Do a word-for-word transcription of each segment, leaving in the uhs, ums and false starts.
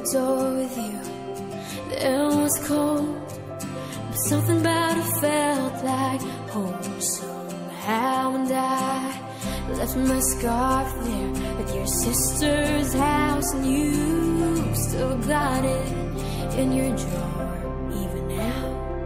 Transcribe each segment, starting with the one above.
door with you. There was cold, but something about it felt like home somehow. And I left my scarf there at your sister's house, and you still got it in your drawer even now.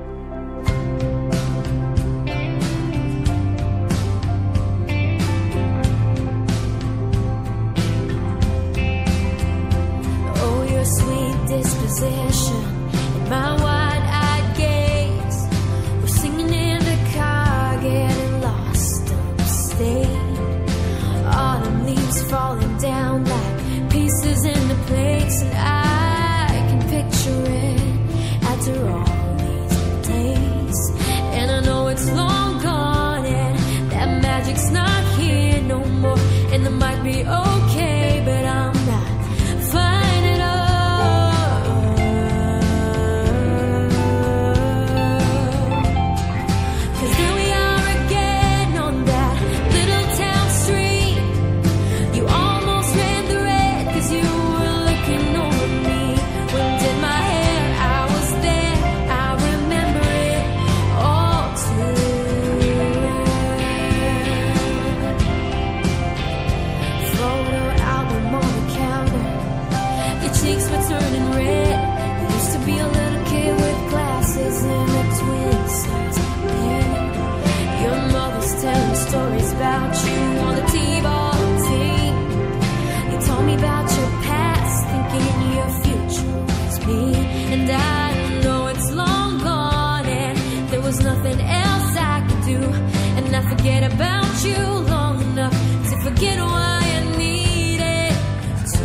Oh, your sweet disposition and my wide-eyed gaze were singing in the car, getting lost upstate. Autumn leaves falling down like pieces in the plates, and I can picture it after all these days. And I know it's long gone and that magic's not here no more, and it might be okay, but I'm not fine at all. 'Cause here we are again on that little town street. You almost ran the red 'cause you were looking over me. When did my hair, I was there, I remember it all too well. Photo album on the counter, your cheeks were turning red. You used to be a little kid with glasses and a twin size bed. Your mother's telling stories about you on the T-ball team. You told me about your past, thinking your future was me. And I know it's long gone and there was nothing else I could do. And I forget about you long enough to forget why I needed to.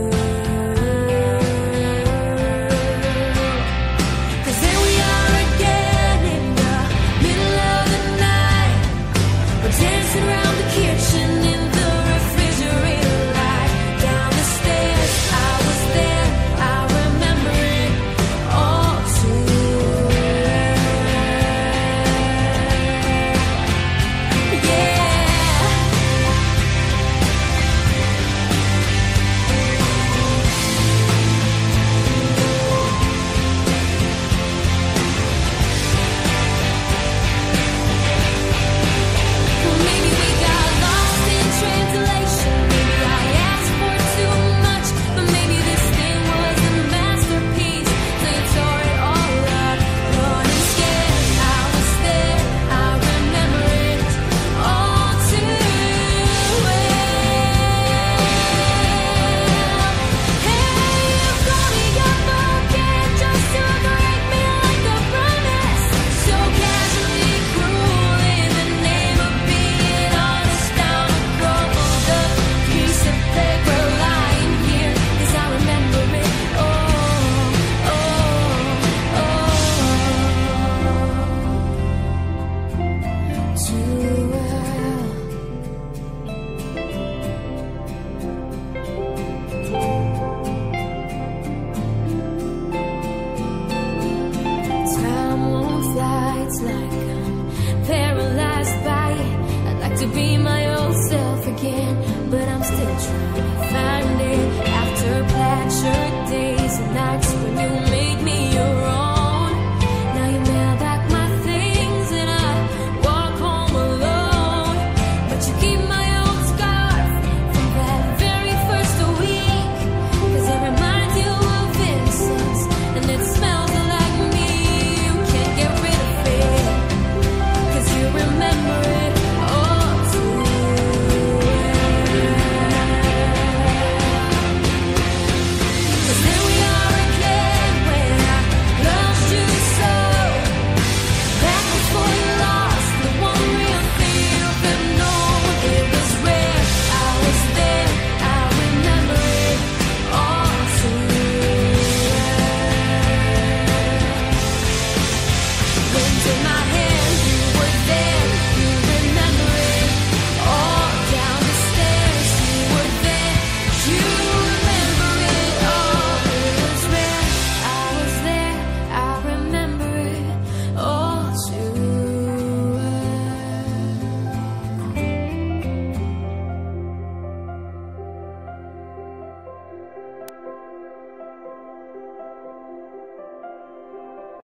'Cause here we are again in the middle of the night. We're dancing around the kitchen in the refrigerator light. Down the stairs, I was there, I remember it all too well. Yeah. Well, maybe we got lost in translation. Maybe I asked for too much, but maybe this thing was a masterpiece. So you tore it all up, running scared. I was there, I remember it all too well. Hey, you call me up again just to break me like a promise. So casually cruel in the name of being honest. Down a crumpled up piece of paper lying here, 'cause I remember it oh, oh, oh, too well. Time won't fly, it's like I'm paralyzed by it. I'd like to be my